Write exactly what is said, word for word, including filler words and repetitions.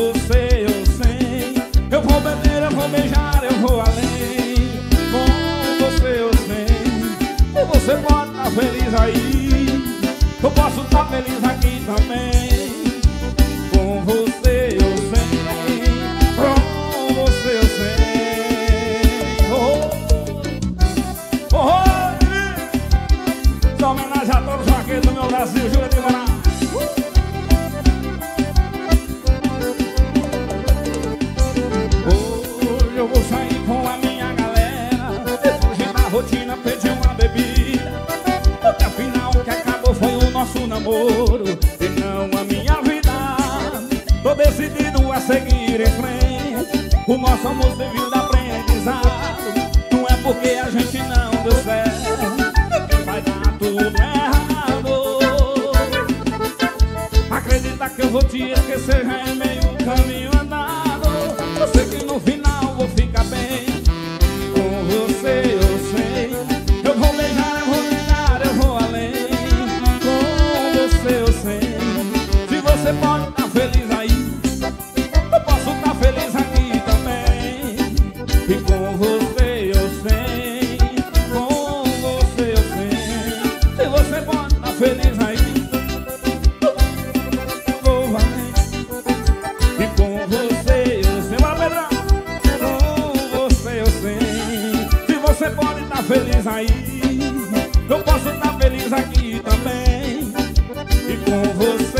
você eu sei. Eu vou beber, eu vou beijar, eu vou além. Com você eu sei. E você pode estar feliz aí, eu posso estar feliz aqui também. Com você eu sei. Com você eu sei. Oh, oh, oh. Só homenagem a todos os vaqueiros do meu Brasil, Júlia de Moraes. Hoje eu vou sair com a minha galera, fugir da rotina, pedir uma bebida, porque afinal o que acabou foi o nosso namoro e não a minha vida. Tô decidido a seguir em frente, o nosso amor serviu de aprendizado. Não é porque a gente não deu certo que vai dar tudo errado. Acredita que eu vou te esquecer, já é meio caminho andado. Eu sei que no final vou ficar bem. Com você eu sei. Eu vou beijar, eu vou beijar, eu vou além. Com você eu sei. Se você pode estar feliz aí, eu posso estar feliz aqui também. E com você eu sei. Com você eu sei. Se você pode estar feliz aí, você pode estar feliz aí, eu posso estar feliz aqui também. E com você